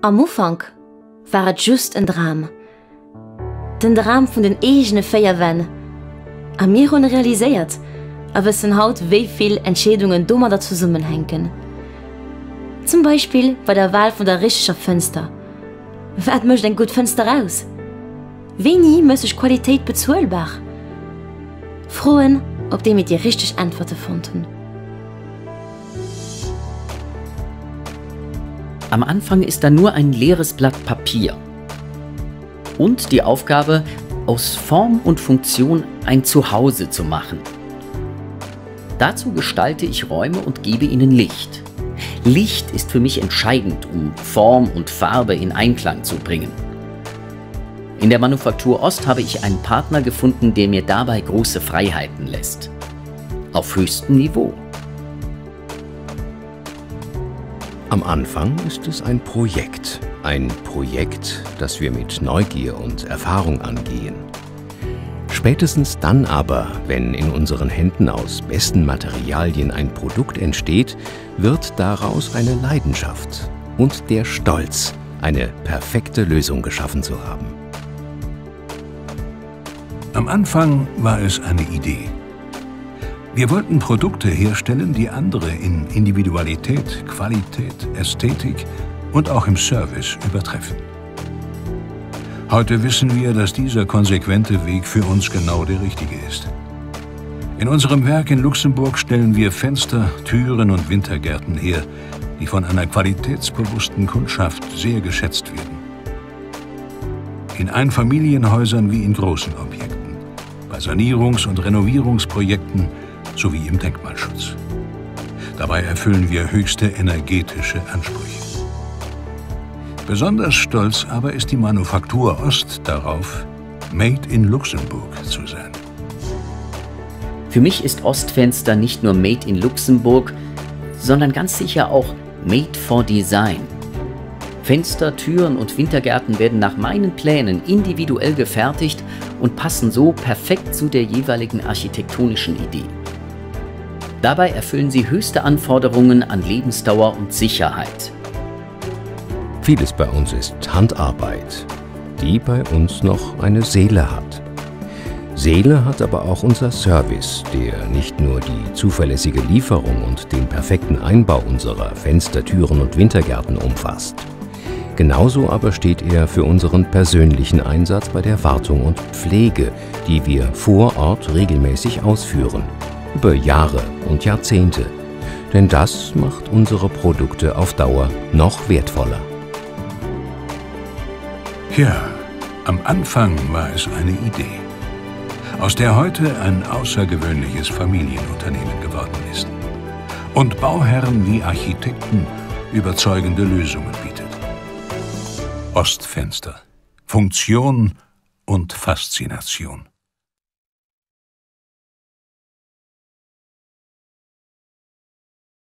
Am Ufang war et just ein Dram. Den Dram vun den egene Féierwänn. A mir hun realiséiert, a wëssen haut wéi viel Entscheidungen dummer dazu summenhenken. Zum Beispiel bei der Wahl von der richtiger Fenster. Wat möcht ein gut Fenster aus? Weni muss ich Qualität bezuelbar? Frohen, ob die mit dir richtig Antworten fanden. Am Anfang ist da nur ein leeres Blatt Papier. Und die Aufgabe, aus Form und Funktion ein Zuhause zu machen. Dazu gestalte ich Räume und gebe ihnen Licht. Licht ist für mich entscheidend, um Form und Farbe in Einklang zu bringen. In der Manufaktur Ost habe ich einen Partner gefunden, der mir dabei große Freiheiten lässt. Auf höchstem Niveau. Am Anfang ist es ein Projekt. Ein Projekt, das wir mit Neugier und Erfahrung angehen. Spätestens dann aber, wenn in unseren Händen aus besten Materialien ein Produkt entsteht, wird daraus eine Leidenschaft und der Stolz, eine perfekte Lösung geschaffen zu haben. Am Anfang war es eine Idee. Wir wollten Produkte herstellen, die andere in Individualität, Qualität, Ästhetik und auch im Service übertreffen. Heute wissen wir, dass dieser konsequente Weg für uns genau der richtige ist. In unserem Werk in Luxemburg stellen wir Fenster, Türen und Wintergärten her, die von einer qualitätsbewussten Kundschaft sehr geschätzt werden. In Einfamilienhäusern wie in großen Objekten, bei Sanierungs- und Renovierungsprojekten sowie im Denkmalschutz. Dabei erfüllen wir höchste energetische Ansprüche. Besonders stolz aber ist die Manufaktur Ost darauf, Made in Luxemburg zu sein. Für mich ist Ostfenster nicht nur Made in Luxemburg, sondern ganz sicher auch Made for Design. Fenster, Türen und Wintergärten werden nach meinen Plänen individuell gefertigt und passen so perfekt zu der jeweiligen architektonischen Idee. Dabei erfüllen sie höchste Anforderungen an Lebensdauer und Sicherheit. Vieles bei uns ist Handarbeit, die bei uns noch eine Seele hat. Seele hat aber auch unser Service, der nicht nur die zuverlässige Lieferung und den perfekten Einbau unserer Fenster, Türen und Wintergärten umfasst. Genauso aber steht er für unseren persönlichen Einsatz bei der Wartung und Pflege, die wir vor Ort regelmäßig ausführen, über Jahre und Jahrzehnte. Denn das macht unsere Produkte auf Dauer noch wertvoller. Ja, am Anfang war es eine Idee, aus der heute ein außergewöhnliches Familienunternehmen geworden ist und Bauherren wie Architekten überzeugende Lösungen bietet. Ostfenster. Funktion und Faszination.